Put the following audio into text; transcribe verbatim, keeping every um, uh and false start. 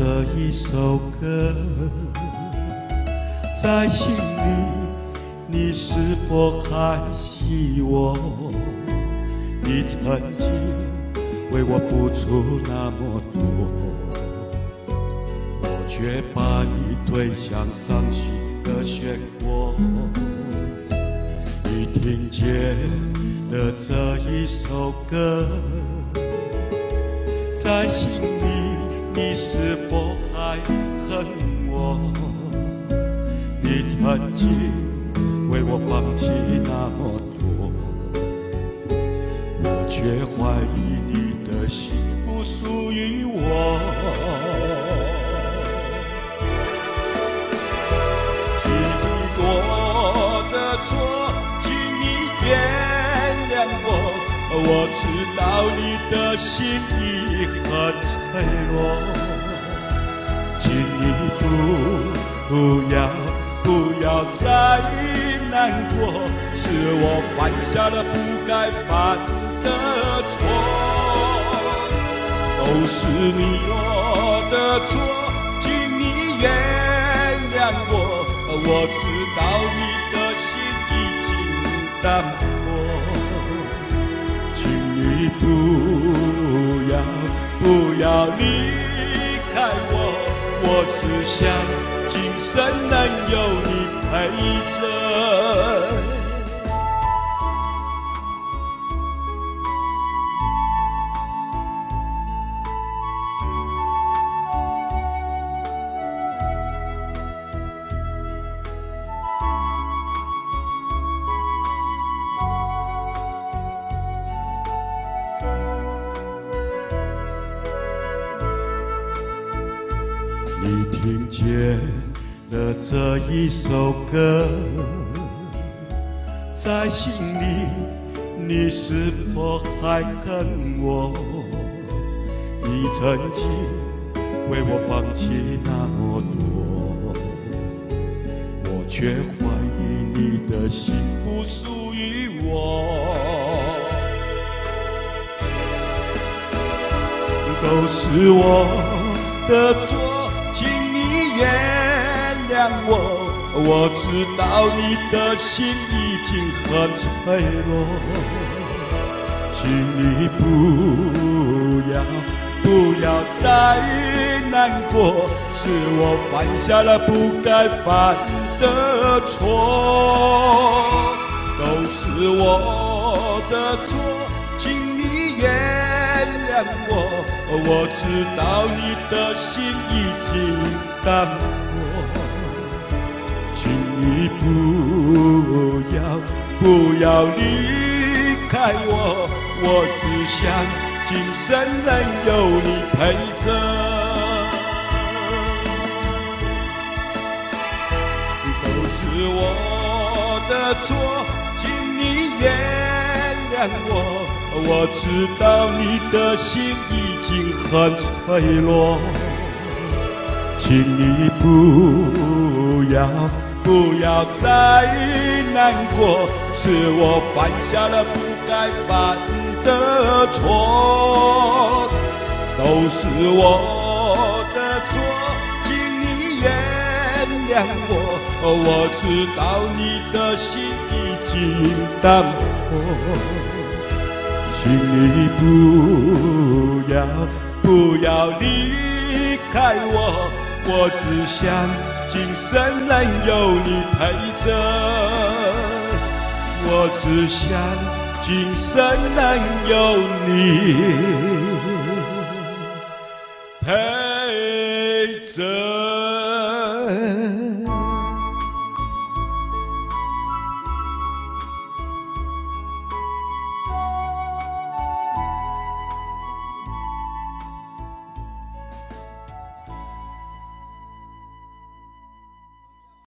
这一首歌，在心里，你是否还记我？你曾经为我付出那么多，我却把你推向伤心的漩涡。你听见的这一首歌，在心里，你是否还恨我？你曾经为我放弃那么多，我却怀疑你的心不属于我。挺多的错，请你原谅我。我知道你的心已很脆弱，请你不不要不要再难过，是我犯下了不该犯的错，都是你我的错，请你原谅我。我知道你的心已经淡薄，请你不要不要离开我，我只想今生能有你陪着。你听见了这一首歌，在心里，你是否还恨我？你曾经为我放弃那么多，我却怀疑你的心不属于我。都是我的错，请你原谅我。我知道你的心已经很脆弱，请你不要不要再难过，是我犯下了不该犯的错，都是我的错，请你原谅我。我知道你的心已经淡薄，请你不要不要离开我，我只想今生能有你陪着。都是我的错，请你原谅我。我知道你的心已经很脆弱，请你不要不要再难过，是我犯下了不该犯的错，都是我的错，请你原谅我。我知道你的心已经淡薄，请你不要不要离开我，我只想今生能有你陪着，我只想今生能有你陪着。